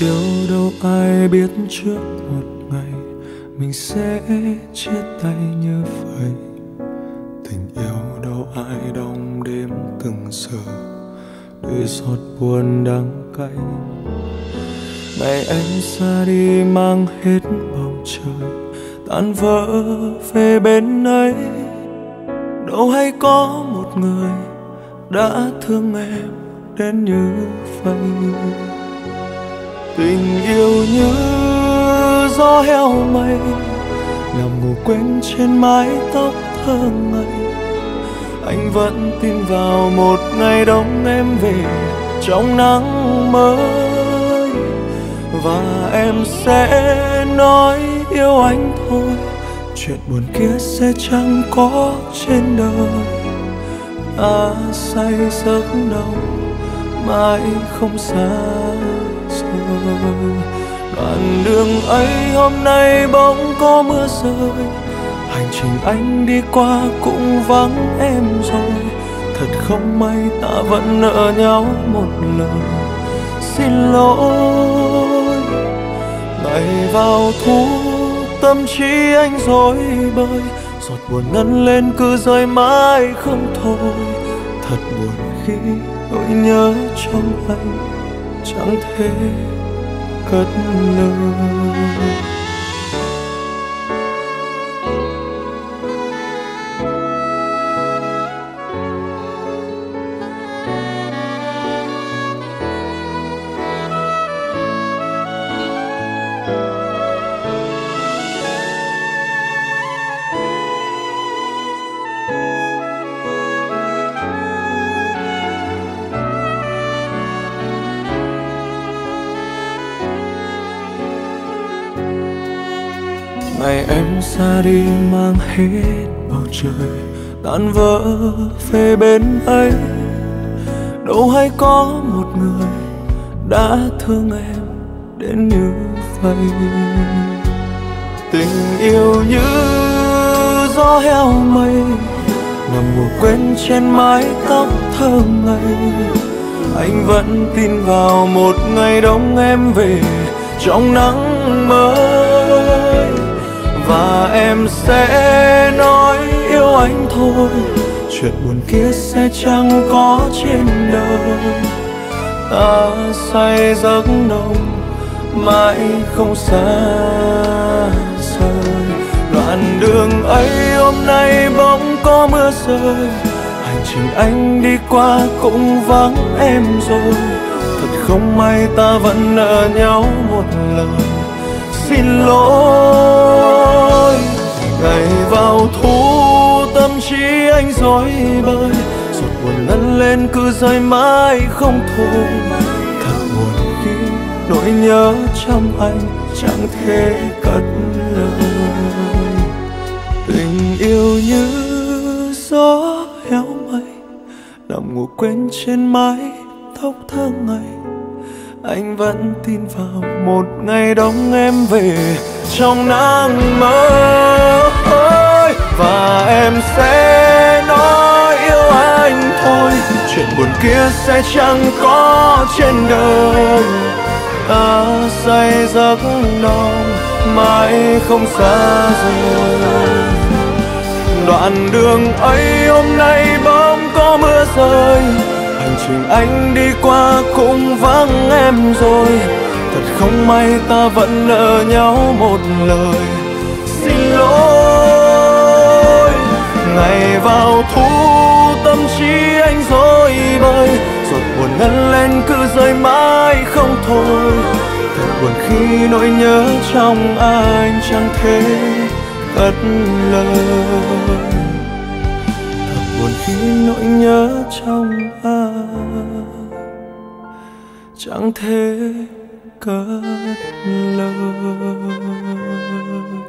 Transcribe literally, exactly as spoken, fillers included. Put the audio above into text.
Yêu đâu ai biết trước một ngày mình sẽ chia tay như vậy. Tình yêu đâu ai đong đếm từng giờ để giọt buồn đắng cay. Ngày anh xa đi mang hết bầu trời tan vỡ về bên ấy. Đâu hay có một người đã thương em đến như vậy. Tình yêu như gió heo mây nằm ngủ quên trên mái tóc thơ ngây. Anh vẫn tin vào một ngày đón em về trong nắng mới. Và em sẽ nói yêu anh thôi, chuyện buồn kia sẽ chẳng có trên đời. Ta say giấc nồng mãi không xa rời. Đoạn đường ấy hôm nay bỗng có mưa rơi. Hành trình anh đi qua cũng vắng em rồi. Thật không may ta vẫn nợ nhau một lời xin lỗi. Ngày vào thu tâm trí anh rối bời, giọt buồn ngân lên cứ rơi mãi không thôi. Thật buồn khi nỗi nhớ trong anh chẳng thể cất lời. Ngày em xa đi mang hết bầu trời tan vỡ về bên ấy. Đâu hay có một người đã thương em đến như vậy. Tình yêu như gió heo mây nằm ngủ quên trên mái tóc thơ ngây. Anh vẫn tin vào một ngày đón em về trong nắng mới. Và em sẽ nói yêu anh thôi, chuyện buồn kia sẽ chẳng có trên đời. Ta say giấc nồng mãi không xa rời. Đoạn đường ấy hôm nay bỗng có mưa rơi. Hành trình anh đi qua cũng vắng em rồi. Thật không may ta vẫn nợ nhau một lời xin lỗi. Ngày vào thu tâm trí anh rối bời, giọt buồn ngân lên cứ rơi mãi không thôi. Thật buồn khi nỗi nhớ trong anh chẳng thể cất lời. Tình yêu như gió heo mây nằm ngủ quên trên mái tóc thơ ngây. Anh vẫn tin vào một ngày đón em về trong nắng mới. Và em sẽ nói yêu anh thôi, chuyện buồn kia sẽ chẳng có trên đời. Ta say giấc nồng mãi không xa rồi. Đoạn đường ấy hôm nay bỗng có mưa rơi. Hành trình anh đi qua cũng vắng em rồi. Thật không may ta vẫn nợ nhau một lời xin lỗi. Ngày vào thu tâm trí anh rối bời, giọt buồn ngân lên cứ rơi mãi không thôi. Thật buồn khi nỗi nhớ trong anh chẳng thể cất lời. Buồn khi nỗi nhớ trong anh chẳng thể cất lời.